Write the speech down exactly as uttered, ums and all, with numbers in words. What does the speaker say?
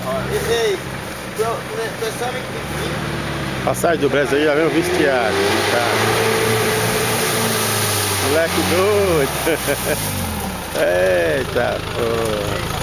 Ei, tu sabe que Passagem do Brasil já vem o vestiário, tá? Moleque doido. Eita, pô.